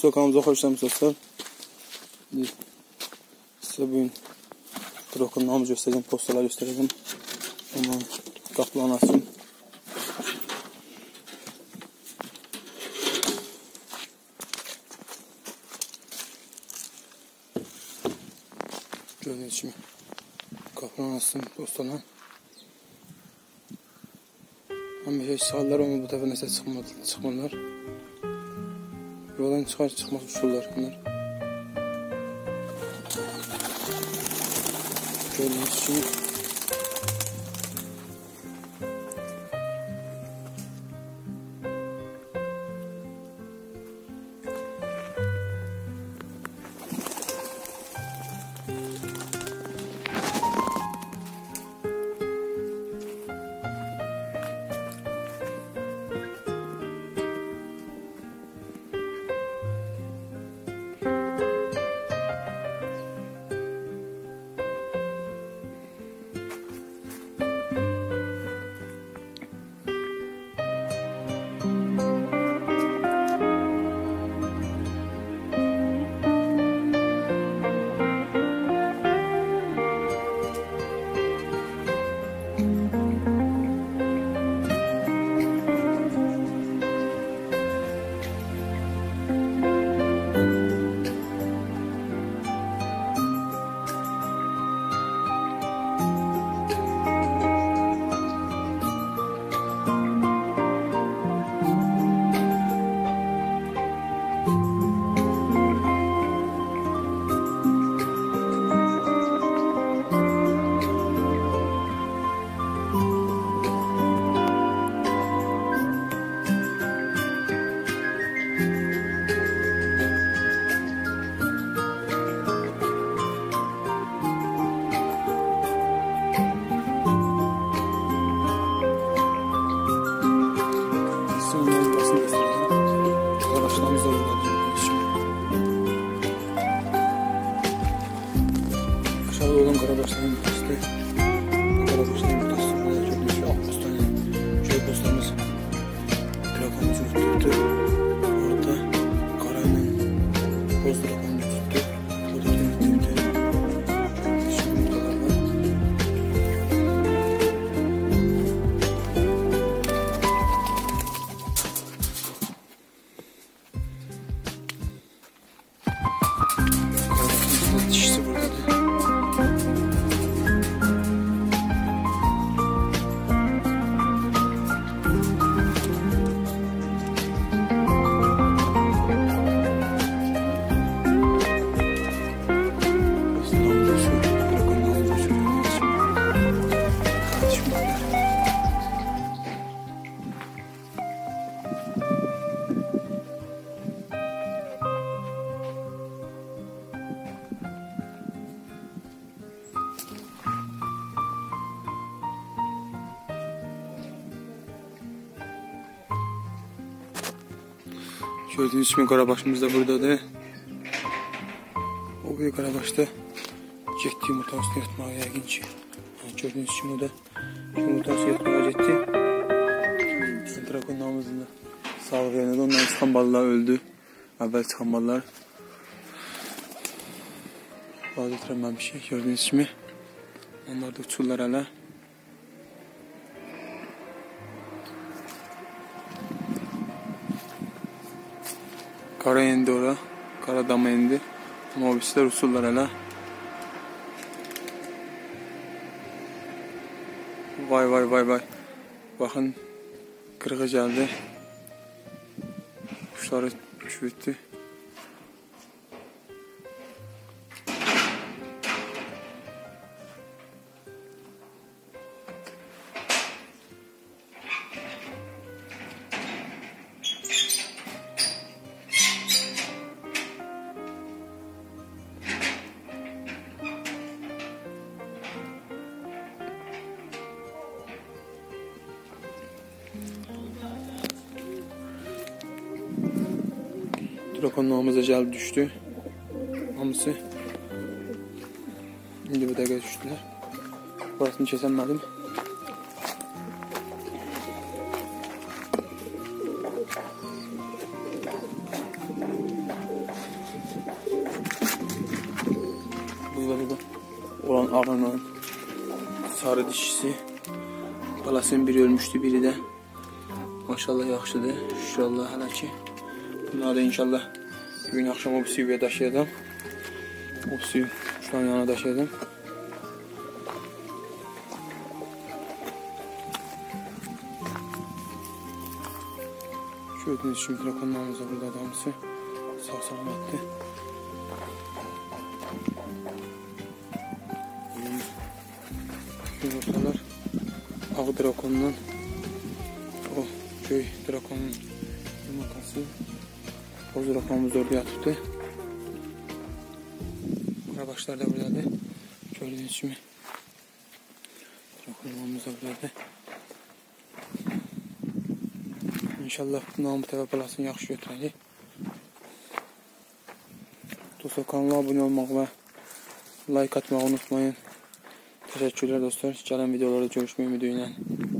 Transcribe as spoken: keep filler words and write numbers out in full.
do'stlar, kanalımıza hoş geldiniz dostlar. Size bugün Trok'un namı göstereceğim, postalar göstereceğim. Ama kaplan açayım. Gördüğünüz gibi kaplan açtım postalar. Ama hiç sağlar ama bu defa neyse çıkmadı, çıkmadılar. Yoldan çıkar çıkmaz usullar bunlar. Gördüğünüz gibi. Aşağıda olan Karabaşların işte Karabaşların postasında gördüğünüz gibi altmış tane köy postamız Trakomuzun tuttu. Orada Karay'ın poz Trakomuzun tuttu. Burada temizlikte şimdi noktalar var. Karabaşların dişisi burada. Gördüğünüz gibi Karabaşımız da buradadır. O büyük Karabaş'ta getdi yumurtasını yatmağa yəqin ki. Gördüğünüz gibi o da yumurtası yatmağa getdi. Trakon namazında sağlık yerinde ondan çıxan balılar öldü. Əvvəl çıxan balılar. Bazı itirənməmişik. Gördüğünüz gibi onlar da uçurlar hələ. Kara indi ora, kara dama indi. Ama o bizler usullar hala. Vay vay vay vay. Bakın kırığı geldi. Kuşları çürüttü. Trakon namıza gəlib düşdü. Hamısı indi bu dəqiqə düşdülər. Burasını kəsəmədim. burada olan ağının sarı dişisi. Balasının biri ölmüştü, biri de maşallah yaxşıdır. İnşallah hələ ki. Bunları da inşallah bugün akşam o suya daşıyacağım. O suyu şu an yana daşıyacağım. Gördüğünüz kimi drakonlarımız da burada adamısı. Sağ salamatlı. Yumurtalar ağ drakondan o köy drakonun yumurtası. Boz drakonumuz orada yatıbdı. Karabaşlar da buradadır. Gördüğünüz kimi drakonlarımız da buradadır. İnşallah bundan bu təvə balasını yaxşı götürəcək. Dostlar, kanala abunə olmaq və like atmağı unutmayın. Teşekkürler dostlar. Gələn videolarda görüşmək ümidi ilə.